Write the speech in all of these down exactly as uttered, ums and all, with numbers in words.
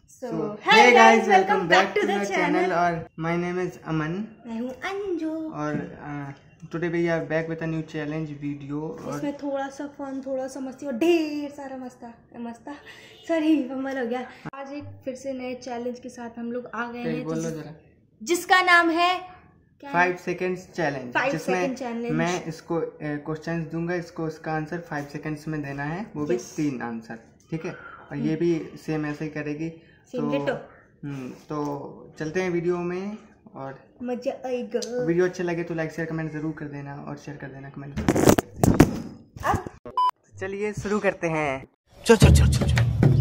So, hey guys, welcome back to the channel. और my name is अमन, मैं हूँ अंजू और today we are back with a new challenge video. इसमें थोड़ा सा फन, थोड़ा सा मस्ती और ढेर सारा मस्ता मस्ता सॉरी फंबल हो गया। आज एक फिर से नए चैलेंज के साथ हम लोग आ गए हैं, बोलो जरा। जिसका नाम है फाइव सेकेंड्स चैलेंज, जिसमें challenge. मैं इसको क्वेश्चंस दूंगा, इसको उसका आंसर फाइव सेकेंड्स में देना है, वो भी yes. तीन आंसर, ठीक है। और ये भी सेम ऐसे ही करेगी। तो हम्म तो चलते हैं वीडियो में और मजा आएगा। वीडियो अच्छा लगे तो लाइक शेयर कमेंट जरूर कर देना और शेयर कर देना कमेंट। अब चलिए शुरू करते हैं। चल चल चल चल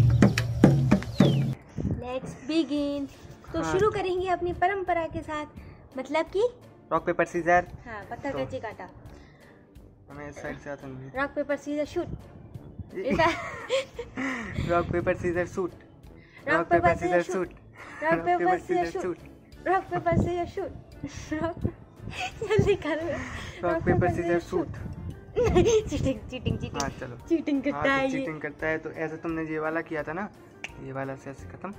लेट्स बिगिन। तो हाँ। शुरू करेंगे अपनी परंपरा के साथ, मतलब कि रॉक पेपर सीजर। हाँ, पत्थर तो, कैंची काटा। हमें इस साइड से आता नहीं। Rock paper scissor shoot. Rock paper scissor shoot. Rock paper scissor shoot. Rock paper scissor shoot. Rock paper scissor shoot. जल्दी करो। Rock paper scissor shoot. Cheating cheating cheating. हाँ चलो। चीटिंग करता है ये। चीटिंग करता है तो ऐसे तुमने ये वाला किया था ना, ये वाला से ऐसे खत्म।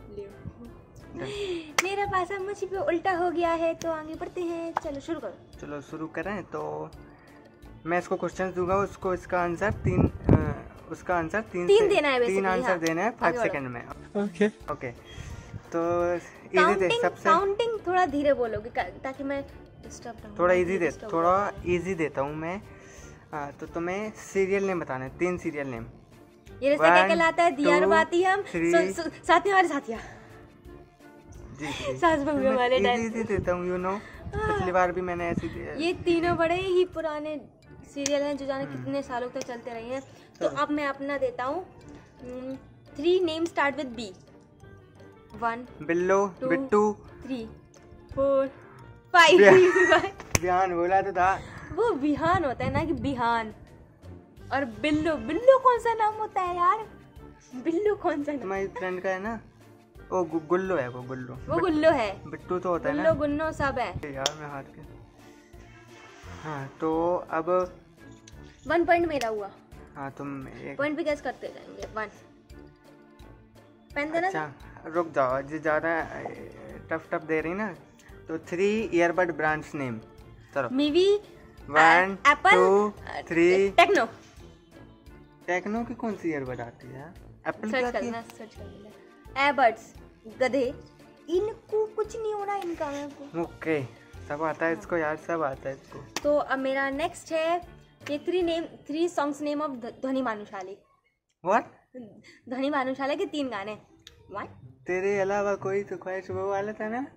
मेरा पासा मुझ पे उल्टा हो गया है, तो आगे बढ़ते हैं। चलो शुरू करो। चलो शुरू करें। तो मैं इसको क्वेश्चन दूंगा, उसको इसका आंसर तीन आ, उसका आंसर तीन तीन देना है, तीन आंसर हाँ। देना है फाइव सेकंड में। Okay okay. तो इजी दे सबसे। काउंटिंग थोड़ा धीरे बोलोगे ताकि मैं डिस्टर्ब ना हो। थोड़ा इजी दे थोड़ा इजी देता हूँ मैं। आ, तो तुम्हें सीरियल नेम बताना है, तीन सीरियल नेम। ये रिश्ता क्या कहलाता है? दिया और बाती हम साथ में वाले साथिया। जी जी सास बहू वाले टाइप इजी देता हूँ, यू नो। पिछली बार भी मैंने ऐसे दिया। ये तीनों बड़े ही पुराने सीरियल हैं जो जाने कितने सालों तक चलते रहे हैं। तो अब मैं अपना देता हूँ। Three name start with B. One, Billo, Bittu, three, four, five. Bihan बोला तो था। वो बिहान होता है ना कि बिहान। और बिल्लो, बिल्लो कौन सा नाम होता है यार? बिल्लो कौन सा? तुम्हारी फ्रेंड का है ना, ओ गु, गुल्लो है वो। गुल्लो वो गुल्लो है। बिट्टू तो होता है ना। गुल्लो गुन्नो सब है यार मैं हाथ के। हाँ तो अब वन पॉइंट मेरा हुआ। हाँ तुम एक पॉइंट भी कैसे करते जाएंगे। वन पेन देना। अच्छा रुक जाओ, जी ज़्यादा टफ टफ दे रही ना। तो थ्री ईयरबड ब्रांड्स नेम। चलो Mivi, one, Apple, two, three. Tecno. Tecno की कौन सी ईयरबड आती है? एप्पल की सर्च आती है? करना, सर्च करना। एयरबड्स गधे, इनको कुछ नहीं हो रहा इनका मेरे को। ओके सब आता है इसको यार, सब आता है इसको। तो अब मेरा नेक्स्ट है ये three name three songs name of Dhvani Bhanushali. What? ध्वनि भानुशाली के तीन गाने। व्हाट? तेरे अलावा कोई तो ख्वाहिश वो वाला था ना।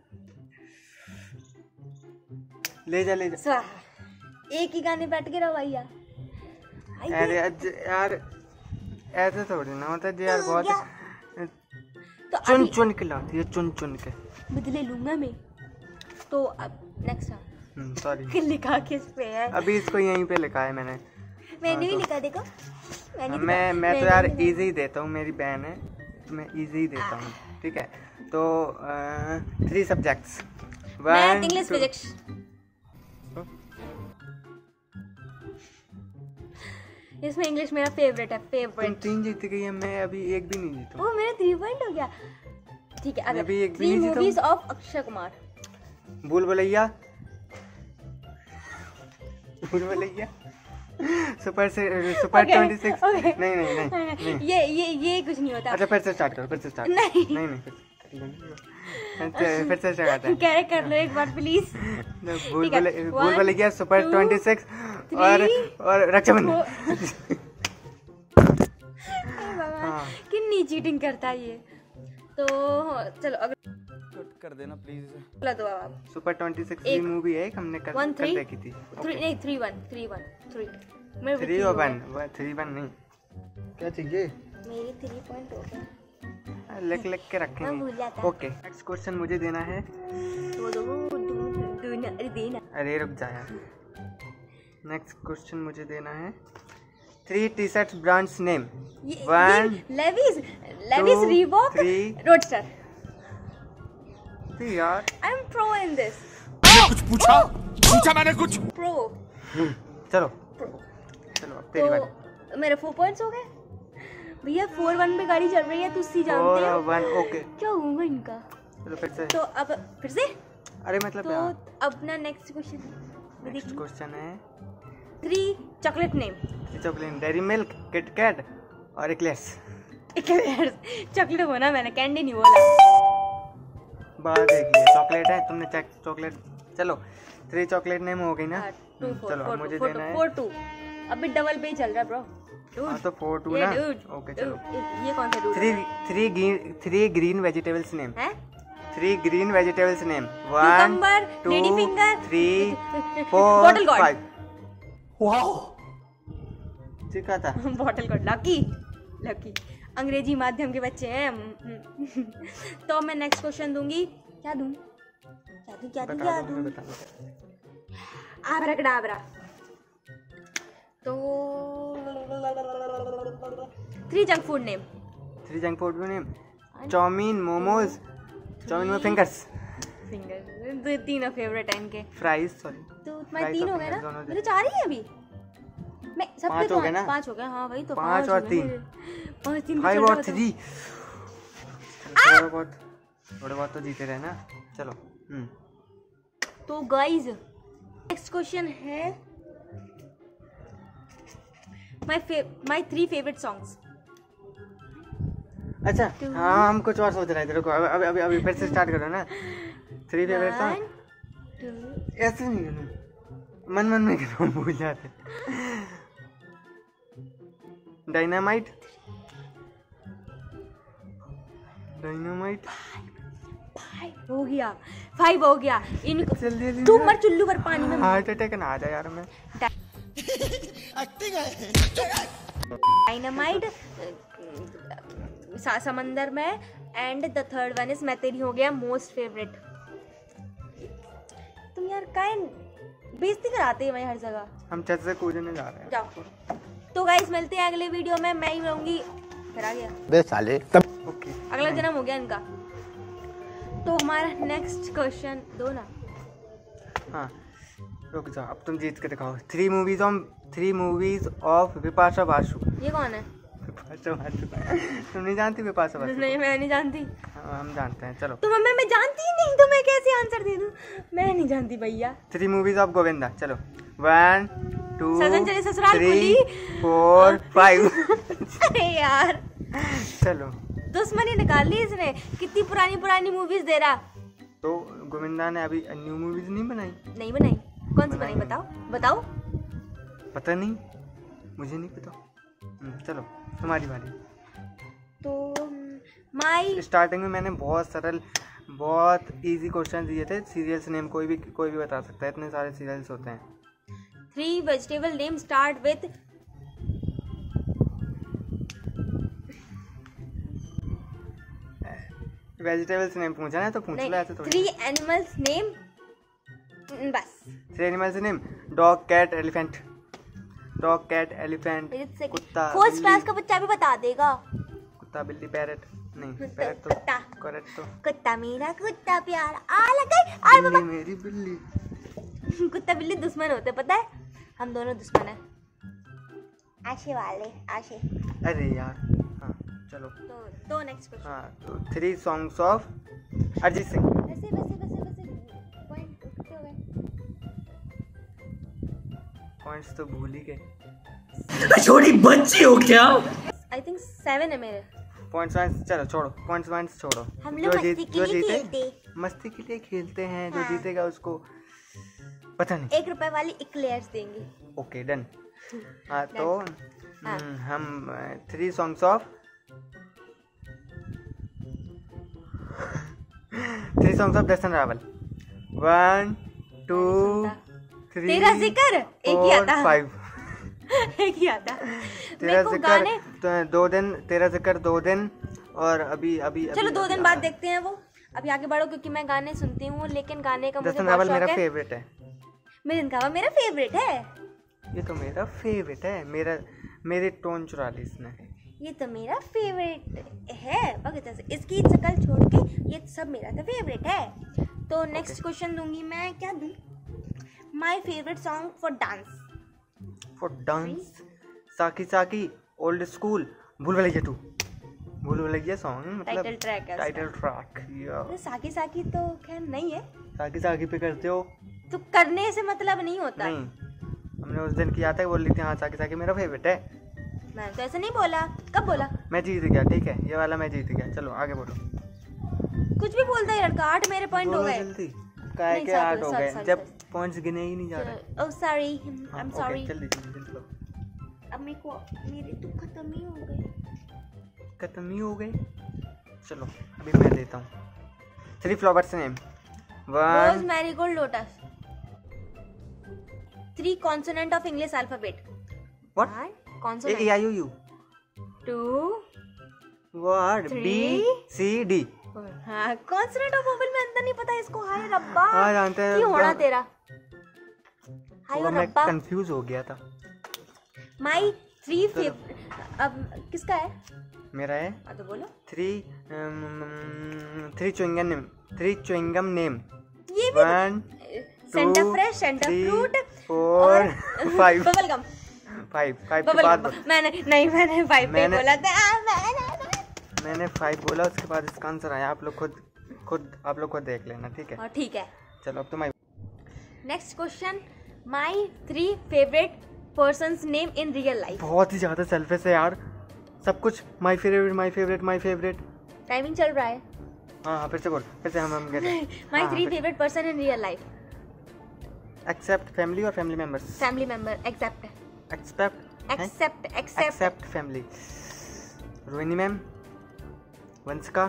ले जा ले जा। एक ही गाने बैठ के रहो भैया। अरे यार ऐसे थोड़ी ना होता है यार, बहुत तो चुन चुन के लाती है, चुन चुन के बदले लूंगा मैं। तो अब नेक्स्ट सॉरी लिखा किस पे है? अभी इसको यहीं पे लिखा है मैंने। मैंने भी लिखा, देखो मैंने मैं मैं तो यार इजी ही देता हूँ, मेरी बहन है तो मैं इजी ही देता हूँ, ठीक है। तो three subjects. Math, English, physics. इसमें इंग्लिश मेरा फेवरेट है, फेवरेट। तुम तीन जीत गई है, मैं अभी एक भी नहीं जीता। ओह मेरा थ्री पॉइंट हो गया। ठीक है, अगर अभी एक भी थ्री नहीं जीता। Movies of Akshay Kumar. Bhool Bhulaiyaa. Bhool Bhulaiyaa. Super से सुपर ट्वेंटी सिक्स। नहीं नहीं नहीं नहीं ये ये ये कुछ नहीं होता। अच्छा फिर से स्टार्ट करो, फिर से स्टार्ट। नहीं नहीं नहीं फिर से स्टार्ट करते हैं। क्या कर लो एक बार प्लीज। भूल भूल भुलैया, सुपर ट्वेंटी सिक्स और और रक्षाबंधन। कितनी चीटिंग करता है ये। तो चलो अगर कर देना प्लीज। बोला दो आप। सुपर ट्वेंटी सिक्स की मूवी है, हमने कर, वन, कर देखी थी। थ्री नहीं three one three one three three और वन थ्री वन नहीं क्या चाहिए? मेरी थ्री पॉइंट हो गया। लिख लिख के रखेंगे। ओके नेक्स्ट क्वेश्चन मुझे देना है। वो दो दो ना, अरे देना। अरे रुक जा यार। नेक्स्ट क्वेश्चन मुझे देना है। Three T shirts brands name. One, Levis, Levis, Reebok, Roadster. यार I am pro in this. कुछ पूछा पूछा मैंने कुछ प्रो। चलो प्रो चलो अब तेरी बारी। तो मेरे फोर पॉइंट्स हो गए। भैया फोर वन पे गाड़ी चल रही है, तू सी जानते हो। One okay. क्या होगा इनका? चलो फिर से। तो अब फिर से अरे मतलब तो अपना नेक्स्ट क्वेश्चन नेक्स्ट क्वेश्चन है three chocolate name. Three chocolate, Dairy Milk, Kit Kat और एक्लेयर्स। एक्लेयर्स चॉकलेट बोला मैंने, कैंडी नहीं बोला। बात देखिए चॉकलेट है, तुमने चेक चॉकलेट। चलो थ्री चॉकलेट नेम हो गई ना। टू फोर चलो फोर मुझे टू देना है फोर टू। अभी डबल पे ही चल रहा है ब्रो। हाँ तो फोर टू ये ना। dude, ओके चलो। dude, ये कौन सा dude three three green three green vegetables name. है? Three green vegetables name. One Cucumber, two lady finger, three four Bottle gourd. Five. Wow सीखा था। Bottle code. लकी लकी अंग्रेजी माध्यम के बच्चे हैं। तो मैं नेक्स्ट क्वेश्चन दूंगी। क्या दूं क्या दूं क्या दूं क्या दूं? आबराकडाबरा। तो three junk food name. Three junk food name, chowmein, momos, chowmein में फिंगर्स। फिंगर दो तीनों फेवरेट हैं इनके। Fries sorry. तो तुम्हारे तीन हो गए ना, मेरे चार ही है अभी। मैं सब पाँच हो गए ना? पांच हो गए। हाँ भाई तो पाँच और तीन, पाँच तीन फाइव और थ्री। थोड़ा बहुत थोड़ा बहुत तो जीते रहे ना। चलो हम्म तो गाइस नेक्स्ट क्वेश्चन है my my three favourite songs. अच्छा हाँ हम कुछ और सोच रहे थे, रुको अभी अभी अभी फिर से स्टार्ट करो ना। थ्री फेवरेट सॉन्ग ऐसे नहीं करो, मन मन में करो, भूल जाते। डायनामाइट डायनामाइट फाइव हो गया फाइव हो गया इनको। जल्दी जल्दी तू मर चुल्लू पर पानी में। हार्ट अटैक ना आ जाए यार। मैं डायनामाइट समंदर में and the third one is मैं तेरी हो गया मोस्ट फेवरेट। तुम यार काय बेइज्जती कराते हैं भाई हर जगह। हम छत से कूदने जा रहे हैं। जाओ तो गाइस मिलते हैं अगले वीडियो में। मैं ही रहूंगी। फिर आ गया बे साले तब ओके अगला जन्म हो गया इनका। तो हमारा नेक्स्ट क्वेश्चन दो ना। हाँ रुक जाओ, अब तुम जीत के दिखाओ। Three movies of three movies of Bipasha Basu. ये कौन है? विपाशा बासु तुम नहीं जानती विपाशा बासु? नहीं मैं नहीं जानती। हाँ, हम जानते हैं। चलो तो मैं मैं जानती ही नहीं, तो मैं कैसे आंसर दे दूं? मैं नहीं जानती भैया। Three movies of Govinda. चलो वन टू सजन चले ससुराल थ्री कुली फोर फाइव। अरे यार चलो दुश्मनी निकाल ली इसने। कितनी पुरानी पुरानी मूवीज दे रहा। तो गोविंदा ने अभी न्यू मूवीज नहीं बनाई? नहीं बनाई। कौन सी बनाई बताओ बताओ। पता नहीं, मुझे नहीं पता। चलो तुम्हारी बारी। तो माई स्टार्टिंग में मैंने बहुत सरल बहुत इजी क्वेश्चन दिए थे। सीरियल्स नेम कोई भी कोई भी बता सकता है, इतने सारे सीरियल्स होते हैं। Three vegetable name start with vegetables name पूछा ना तो पूछ लो ऐसे थोड़ी। थ्री एनिमल्स नेम बस। Three animals name dog cat elephant. Dog cat elephant कुत्ता फर्स्ट क्लास का बच्चा भी बता देगा। कुत्ता बिल्ली पैरट नहीं पैरट तो कुत्ता करेक्ट तो कुत्ता मेरा कुत्ता प्यारा आ लगा आ बिल्ली मेरी बिल्ली। कुत्ता बिल्ली दुश्मन होते पता है, हम दोनों दुश्मन हैं। आशे वाले आशे। अरे यार हाँ चलो तो तो नेक्स्ट क्वेश्चन। हाँ तो three songs of Arijit Singh. वैसे वैसे वैसे वैसे पॉइंट कितने हो गए? पॉइंट्स तो भूल ही गए। छोटी बच्ची हो क्या? आई थिंक सेवन है मेरे। पॉइंट्स वाइंस चलो छोड़ो, पॉइंट्स वाइंस छोड़ो। हम लोग जो मस्ती जीत के जो लिए जीते खेलते। मस्ती के लिए खेलते हैं। जो हाँ। जीतेगा उसको पता नहीं। एक रुपए वाली इक्लेयर्स देंगे। Okay done. हाँ तो हाँ। हम्म, हम three songs of three songs of Darshan Raval. One two three तेरा जिक्र एक ही आता। फाइव। एक ही आता। तेरा मेरे को गाने जिक्र तो दो दिन, तेरा जिक्र दो दिन और अभी अभी चलो अभी, दो अभी दिन बाद देखते हैं वो। अभी आगे बढ़ो क्योंकि मैं गाने सुनती हूँ, लेकिन गाने का मुझे दर्शन बहुत रावल शौक मेरा है। फेवरेट है। मिलिंद कावा मेरा फेवरेट है। ये तो मेरा फेवरेट है। मेरा मेरे टोन चुरा ली इसने। ये तो मेरा फेवरेट है। भगत से इसकी शक्ल छोड़ के ये सब मेरा तो फेवरेट है। तो नेक्स्ट क्वेश्चन दूंगी मैं। क्या दूं? My favourite song for dance. For dance Saki Saki, old school, Bhool Bhulaiyaa two, Bhool Bhulaiyaa song मतलब टाइटल ट्रैक है टाइटल ट्रैक। उसका। साकी साकी तो खैर नहीं है, साकी साकी पे करते हो तो करने से मतलब नहीं होता। नहीं, हमने उस दिन किया था, बोल रही थी हाँ साकी साकी मेरा फेवरेट है। मैं तो ऐसे नहीं बोला, कब बोला? मैं जीत गया, ठीक है, ये वाला मैं जीत गया। चलो आगे बोलो। कुछ भी बोलता है लड़का। आठ मेरे पॉइंट हो गए। जल्दी काय के आठ हो गए, जब पॉइंट्स गिने ही नहीं जा रहे। Oh sorry, I am sorry. जल्दी जल्दी चलो। अब मेरे को मेरे तो खत्म ही हो गए। खत्म ही हो गए। चलो अभी मैं देता हूँ। Three flowers name. One rose, marigold, lotus. Three consonant of English alphabet. What? Consonant. A I O U. Two. What? B C D. हाँ, कॉन्सोनेंट ऑफ वोवेल में अंतर नहीं पता इसको। हाय रब्बा, हाँ जानते हैं। क्यों होना तेरा? हाय मैं रब्बा, कंफ्यूज हो गया था। My three favourite. अब किसका है? मेरा है। हाँ तो बोलो। Three three chewing gum name. Three chewing gum name. ये भी one Center Fresh, Center Fruit, four five. Bubble gum. Five five के बबल बाद गम। मैंने नहीं, मैंने फाइव पे बोला था। आ, मैंने मैंने फाइव बोला, उसके बाद इसका आंसर आया। आप लोग खुद खुद आप लोग खुद देख लेना, ठीक है? हाँ ठीक है। चलो अब तो मैं। Next question, my three favourite persons name in real life. बहुत ही ज़्यादा सेल्फिश है यार, सब कुछ my favourite my favourite my favourite. Timing चल रहा है। हाँ हाँ फिर से बोल, फिर से हम हम कहते my three favourite person in real life. Except family और family members. Family member. Except except except except except family. Rohini ma'am, Vanshika,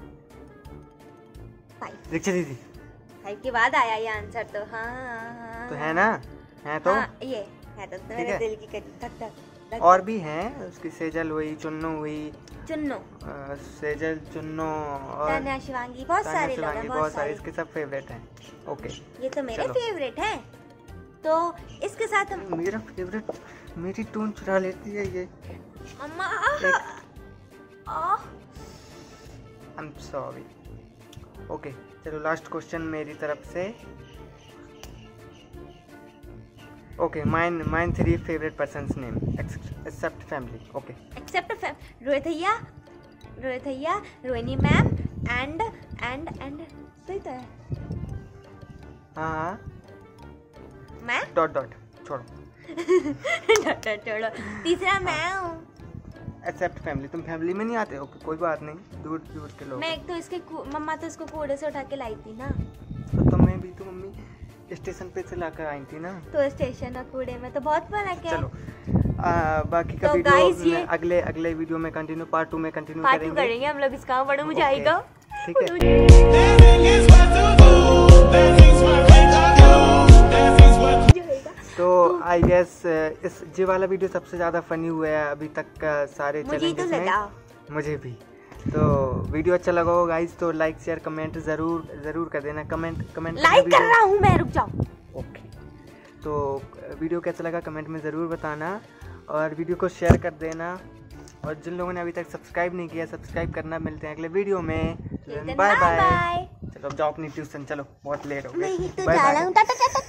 five. Diksha दीदी। फाइव के बाद आया ये आंसर तो। हाँ हाँ तो है ना, है तो हाँ, ये है तो, तो मेरे है? दिल की करी धक धक धक। और भी हैं, उसकी सेजल हुई, चुन्नू हुई, चुन्नो, अ, सेजल, चुन्नो और तान्या, शिवांगी, बहुत तान्या, सारे लोग हैं, शिवांगी, बहुत सारे। इसके सब फेवरेट हैं। ओके ये तो मेरे चलो। फेवरेट हैं। तो इसके साथ हम मेरा फेवरेट, मेरी टून चुरा लेती है ये। अम्मा आई एम सॉरी। ओके चलो लास्ट क्वेश्चन मेरी तरफ से। Okay mine mine three favourite persons name except family. Okay except Rohit भैया, रोहित भैया, Rohini ma'am and and and सही तो है। हाँ हाँ मैं डॉट डॉट छोड़ो। डॉट डॉट छोड़ो। तीसरा मैं हूँ। Accept family. तुम फैमिली में नहीं आते हो? कोई बात नहीं, दूर दूर के लोग। मैं एक तो इसके मम्मा तो इसको कूड़े से उठा के लाई थी ना, तो तुम्हें भी तो मम्मी स्टेशन पे से लाकर आई थी ना। तो स्टेशन और कूड़े में तो बहुत फर्क है। चलो आ, बाकी का तो वीडियो guys, ये- अगले अगले वीडियो में कंटिन्यू, पार्ट टू में कंटिन्यू पार्ट टू करेंगे। करेंगे हम लोग इसका। बड़ा मजा Okay, आएगा। ठीक है। तो आई गेस इस ये वाला वीडियो सबसे ज़्यादा फनी हुआ है अभी तक का सारे मुझे तो चैलेंजेस में। ज्यादा। मुझे भी। तो वीडियो अच्छा लगा हो गाइस तो लाइक शेयर कमेंट ज़रूर ज़रूर कर देना। कमेंट कमेंट लाइक कर रहा हूँ मैं, रुक जाओ। ओके तो वीडियो कैसा लगा कमेंट में ज़रूर बताना और वीडियो को शेयर कर देना। और जिन लोगों ने अभी तक सब्सक्राइब नहीं किया सब्सक्राइब करना। मिलते हैं अगले वीडियो में। Bye bye. चलो अब जाओ अपनी ट्यूशन, चलो बहुत लेट हो गए। नहीं तो बाय जा बाय। रहा हूँ।